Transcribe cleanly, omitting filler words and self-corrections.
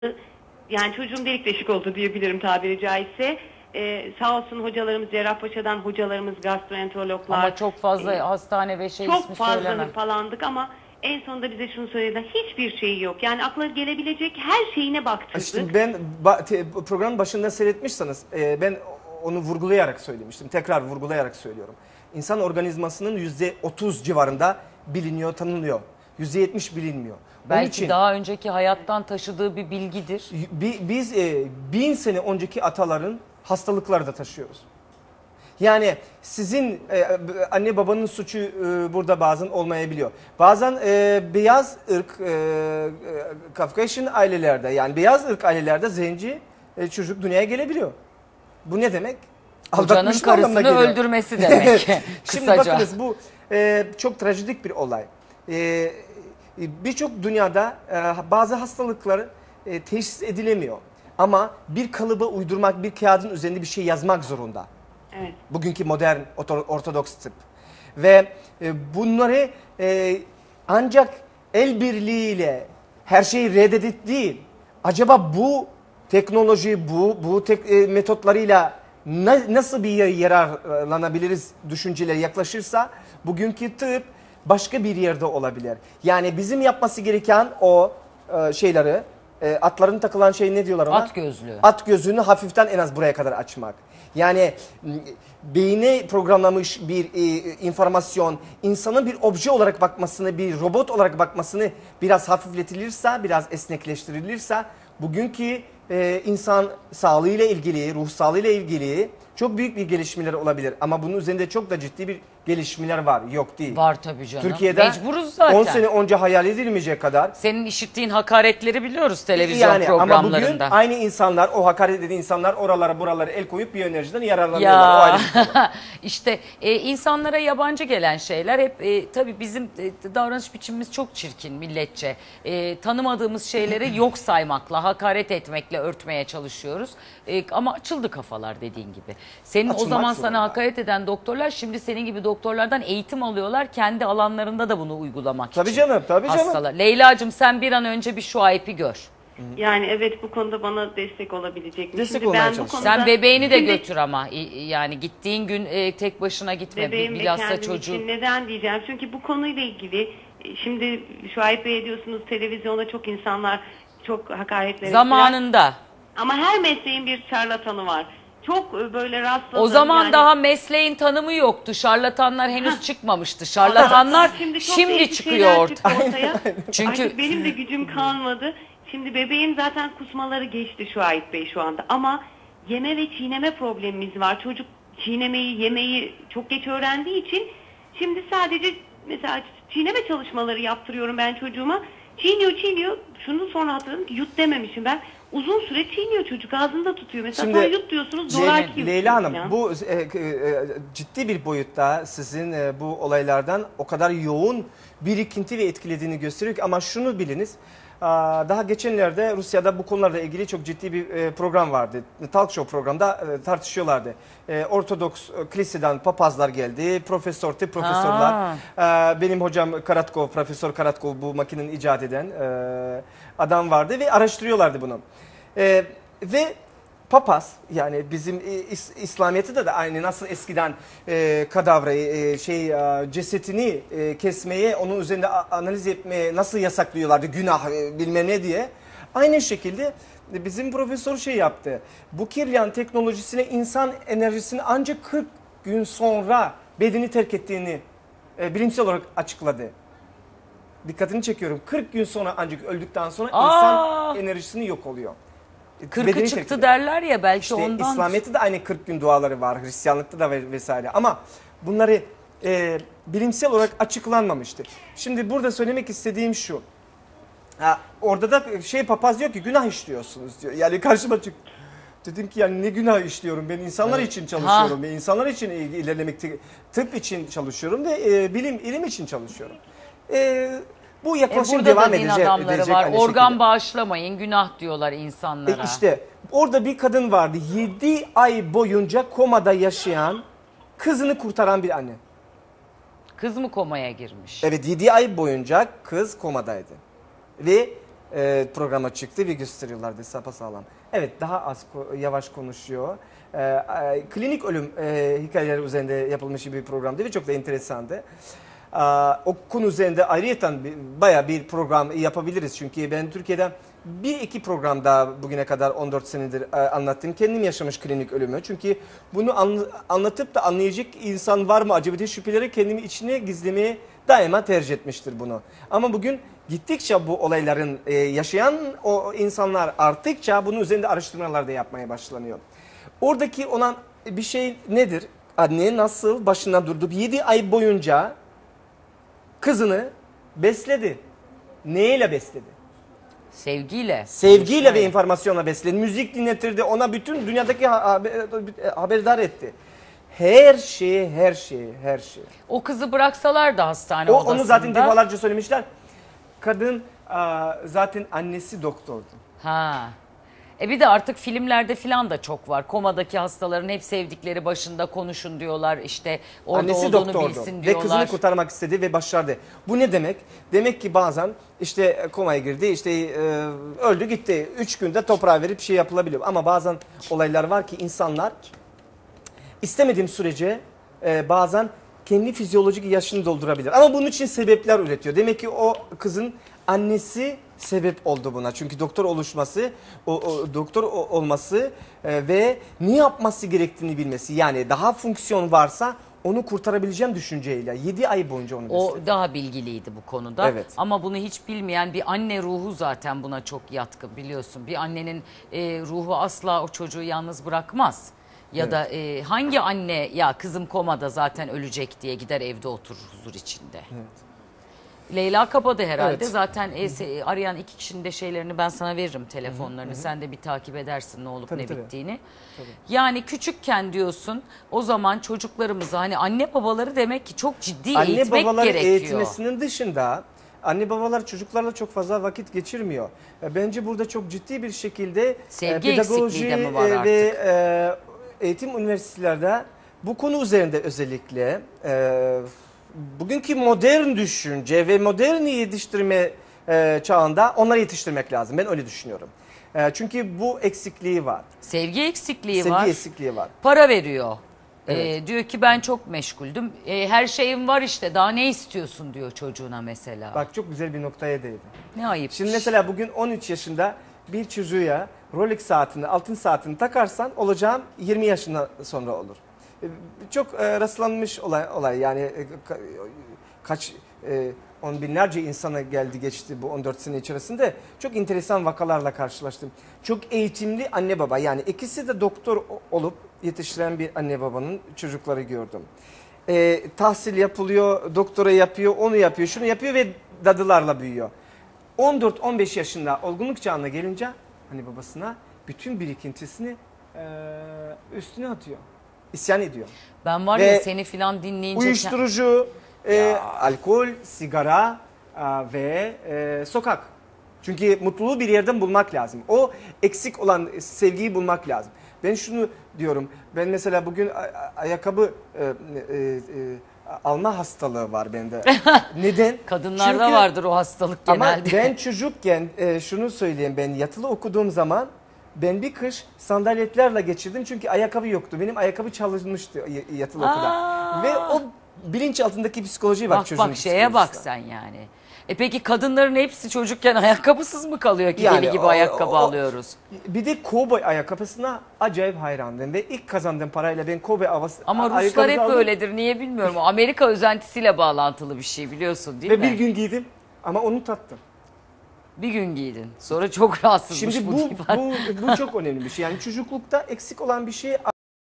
Yani çocuğum delik deşik oldu diyebilirim tabiri caizse. Sağ olsun hocalarımız, Cerrahpaşa'dan hocalarımız, gastroenterologlar. Ama çok fazla hastane ve ismi çok fazla söylemem. hırpalandık ama en sonunda bize şunu söylediler. Hiçbir şeyi yok. Yani akla gelebilecek her şeyine baktırdık. İşte ben programın başında seyretmişseniz ben onu vurgulayarak söylemiştim. Tekrar vurgulayarak söylüyorum. İnsan organizmasının %30 civarında biliniyor, tanınıyor. %70 bilinmiyor. Belki için, daha önceki hayattan taşıdığı bir bilgidir. Biz 1000 sene önceki ataların hastalıkları da taşıyoruz. Yani sizin anne babanın suçu burada bazen olmayabiliyor. Bazen beyaz ırk Kafkasya'nın ailelerde, yani beyaz ırk ailelerde zenci çocuk dünyaya gelebiliyor. Bu ne demek? Kocanın karısını öldürmesi demek. Şimdi bakınız bu çok trajedik bir olay. Birçok dünyada bazı hastalıklar teşhis edilemiyor. Ama bir kalıba uydurmak, bir kağıdın üzerinde bir şey yazmak zorunda. Evet. Bugünkü modern ortodoks tıp. Ve bunları ancak el birliğiyle her şeyi reddedip değil. Acaba bu teknoloji, bu metotlarıyla nasıl bir yararlanabiliriz düşünceleri yaklaşırsa bugünkü tıp başka bir yerde olabilir. Yani bizim yapması gereken o şeyleri, atların takılan şey ne diyorlar ona? At gözlüğü. At gözlüğünü hafiften en az buraya kadar açmak. Yani beyine programlamış bir informasyon, insanın bir obje olarak bakmasını, bir robot olarak bakmasını biraz hafifletilirse, biraz esnekleştirilirse bugünkü insan sağlığıyla ilgili, ruh sağlığıyla ilgili çok büyük bir gelişmeler olabilir. Ama bunun üzerinde çok da ciddi bir gelişmeler var. Yok değil. Var tabii canım. Türkiye'de mecburuz zaten. 10 sene önce hayal edilmeyecek kadar. Senin işittiğin hakaretleri biliyoruz televizyon programlarında. Ama bugün aynı insanlar, o hakaret edilen insanlar oralara buralara el koyup biyoenerjiden yararlanıyorlar. Ya işte insanlara yabancı gelen şeyler hep tabii bizim davranış biçimimiz çok çirkin milletçe. Tanımadığımız şeyleri yok saymakla, hakaret etmekle örtmeye çalışıyoruz. Ama açıldı kafalar dediğin gibi. Senin Açılmak o zaman zorunda. sana hakaret eden doktorlar şimdi senin gibi doktorlardan eğitim alıyorlar. Kendi alanlarında da bunu uygulamak Tabii için. canım, tabii canım. Hastalar. Leyla'cığım sen bir an önce bir Şuayb'i gör. Yani evet bu konuda bana destek olabilecek mi? Destek Şimdi olmaya ben bu çalış. konuda, Sen bebeğini de şimdi götür ama yani gittiğin gün tek başına gitme bebeğim ve bilhassa kendim çocuğu. için neden diyeceğim? Çünkü bu konuyla ilgili şimdi Şuayb Bey diyorsunuz televizyonda çok insanlar çok hakaretler Zamanında. Ama her mesleğin bir şarlatanı var. Çok böyle rastladım. O zaman yani, daha mesleğin tanımı yoktu. Şarlatanlar henüz çıkmamıştı. Şarlatanlar çok şimdi değişik çıkıyor şeyler ortaya. çıktı ortaya. Çünkü Artık benim de gücüm kalmadı. Şimdi bebeğim zaten kusmaları geçti Şuayb Bey şu anda. Ama yeme ve çiğneme problemimiz var. Çocuk çiğnemeyi, yemeyi çok geç öğrendiği için şimdi sadece mesela çiğneme çalışmaları yaptırıyorum ben çocuğuma. Çiğniyor. Şunu sonra hatırladım ki yut dememişim ben. Uzun süre çiğniyor çocuk, ağzında tutuyor. Mesela sonra yut diyorsunuz, zoraki yutuyor. Leyla Hanım, ya. bu ciddi bir boyutta sizin bu olaylardan o kadar yoğun birikinti ve etkilediğini gösteriyor ki, ama şunu biliniz. Daha geçenlerde Rusya'da bu konularla ilgili çok ciddi bir program vardı. Talk show programda tartışıyorlardı. Ortodoks kiliseden papazlar geldi, tıp profesörler. Benim hocam Karatkov, Profesör Karatkov, bu makinenin icat eden adam vardı ve araştırıyorlardı bunu. Ve papaz, yani bizim İslamiyet'te de aynı, nasıl eskiden kadavrayı cesetini kesmeye, onun üzerinde analiz etmeye nasıl yasaklıyorlardı, günah bilmem ne diye. Aynı şekilde bizim profesör şey yaptı. Bu Kirlian teknolojisine insan enerjisini ancak 40 gün sonra bedeni terk ettiğini bilimsel olarak açıkladı. Dikkatini çekiyorum. 40 gün sonra ancak öldükten sonra insan enerjisini yok oluyor. 40'ı çıktı derler ya, belki işte ondan. İslamiyet'te de aynı 40 gün duaları var, Hristiyanlıkta da vesaire. Ama bunları bilimsel olarak açıklanmamıştı. Şimdi burada söylemek istediğim şu. Orada da papaz diyor ki günah işliyorsunuz diyor. Yani karşıma çıktı. Dedim ki yani ne günah işliyorum, ben insanlar için çalışıyorum. Ben insanlar için ilerlemek, tıp için çalışıyorum ve ilim için çalışıyorum. Bu yaklaşım burada devam da din edecek. adamları var. Organ şekilde. bağışlamayın, günah diyorlar insanlara. İşte orada bir kadın vardı. 7 ay boyunca komada yaşayan, kızını kurtaran bir anne. Kız mı komaya girmiş? Evet, 7 ay boyunca kız komadaydı. Ve programa çıktı ve gösteriyorlardı sapasağlam. Evet, daha az yavaş konuşuyor. Klinik ölüm hikayeleri üzerinde yapılmış bir programdı ve çok da enteresandı. O konu üzerinde ayrıyeten bayağı bir program yapabiliriz. Çünkü ben Türkiye'de bir iki programda bugüne kadar 14 senedir anlattım. Kendim yaşamış klinik ölümü. Çünkü bunu anlatıp da anlayacak insan var mı acaba diye şüpheleri kendimi içine gizlemeye daima tercih etmiştir bunu. Ama bugün gittikçe bu olayların yaşayan o insanlar arttıkça bunun üzerinde araştırmalar da yapmaya başlanıyor. Oradaki olan bir şey nedir? Anne nasıl başından durdu? 7 ay boyunca kızını besledi. Neyle besledi? Sevgiyle. Sevgiyle ve informasyonla besledi. Müzik dinletirdi. Ona bütün dünyadaki haberdar etti. Her şey. O kızı bıraksalar da hastane odasında. Onu zaten defalarca söylemişler. Kadın zaten annesi doktordu. Ha. Bir de artık filmlerde filan da çok var. Komadaki hastaların hep sevdikleri başında konuşun diyorlar. İşte orada annesi olduğunu doktordu bilsin diyorlar. ve kızını kurtarmak istedi ve başardı. Bu ne demek? Demek ki bazen işte komaya girdi, işte öldü gitti. 3 günde toprağa verip şey yapılabiliyor. Ama bazen olaylar var ki insanlar istemediğim sürece bazen kendi fizyolojik yaşını doldurabilir. Ama bunun için sebepler üretiyor. Demek ki o kızın annesi sebep oldu buna. Çünkü doktor oluşması, doktor olması ve ne yapması gerektiğini bilmesi. Yani daha fonksiyon varsa onu kurtarabileceğim düşünceyle 7 ay boyunca onu besledi. O daha bilgiliydi bu konuda. Evet. Ama bunu hiç bilmeyen bir anne ruhu zaten buna çok yatkın, biliyorsun. Bir annenin ruhu asla o çocuğu yalnız bırakmaz. Ya da hangi anne ya kızım komada zaten ölecek diye gider evde oturur huzur içinde. Evet. Leyla kapadı herhalde. Evet. Zaten arayan iki kişinin de şeylerini ben sana veririm, telefonlarını. Sen de bir takip edersin ne olup Tabii, ne tabii. bittiğini. Tabii. Yani küçükken diyorsun o zaman çocuklarımızı, hani anne babaları demek ki çok ciddi Anne eğitmek babaları gerekiyor. eğitmesinin dışında anne babalar çocuklarla çok fazla vakit geçirmiyor. Bence burada çok ciddi bir şekilde Sevgi eksikliği de mi var artık? ve eğitim üniversitelerde bu konu üzerinde özellikle bugünkü modern düşünce ve modern yetiştirme çağında onları yetiştirmek lazım. Ben öyle düşünüyorum. Çünkü bu eksikliği var. Sevgi eksikliği var. Sevgi eksikliği var. Para veriyor. Evet. Diyor ki ben çok meşguldüm. Her şeyim var işte, daha ne istiyorsun diyor çocuğuna mesela. Bak çok güzel bir noktaya değdi. Ne ayıp. Şimdi mesela bugün 13 yaşında bir çocuğa Rolex saatini, altın saatini takarsan olacağım 20 yaşından sonra olur. Çok rastlanmış olay yani kaç on binlerce insana geldi geçti bu 14 sene içerisinde. Çok enteresan vakalarla karşılaştım. Çok eğitimli anne baba, yani ikisi de doktor olup yetiştiren bir anne babanın çocukları gördüm. Tahsil yapılıyor, doktora yapıyor, onu yapıyor, şunu yapıyor ve dadılarla büyüyor. 14-15 yaşında olgunluk çağına gelince hani babasına bütün birikintisini üstüne atıyor. İsyan ediyor. Ben var Ve ya seni filan dinleyince... Uyuşturucu, alkol, sigara ve sokak. Çünkü mutluluğu bir yerden bulmak lazım. O eksik olan sevgiyi bulmak lazım. Ben şunu diyorum. Ben mesela bugün ayakkabı alma hastalığı var bende. Neden? Kadınlarda Çünkü, vardır o hastalık genelde. ama ben çocukken şunu söyleyeyim, ben yatılı okuduğum zaman ben bir kış sandaletlerle geçirdim çünkü ayakkabı yoktu. Benim ayakkabı çalınmıştı yatılı okulda. Ve o bilinç altındaki psikolojiye bak çocuğun Bak şeye bak sen yani. Peki kadınların hepsi çocukken ayakkabısız mı kalıyor ki Yani deli gibi ayakkabı alıyoruz? Bir de kovboy ayakkabısına acayip hayrandım ve ilk kazandığım parayla ben kovboy Ama Ruslar hep öyledir, niye bilmiyorum. Amerika özentisiyle bağlantılı bir şey, biliyorsun değil ve mi? bir gün giydim ama onu tattım. Bir gün giydin. Sonra çok rahatsızmış Şimdi bu çok önemli bir şey. Yani çocuklukta eksik olan bir şey